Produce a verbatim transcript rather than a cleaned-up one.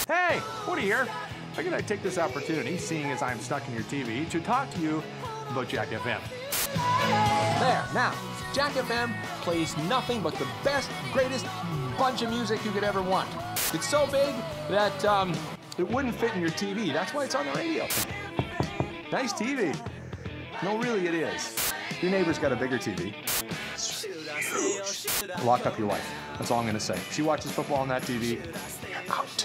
Hey, Woody here. Figured I'd take this opportunity, seeing as I'm stuck in your T V, to talk to you about Jack F M. There, now, Jack F M plays nothing but the best, greatest bunch of music you could ever want. It's so big that um, it wouldn't fit in your T V. That's why it's on the radio. Nice T V. No, really, it is. Your neighbor's got a bigger T V. It's huge. Lock up your wife. That's all I'm going to say. She watches football on that T V. You're out.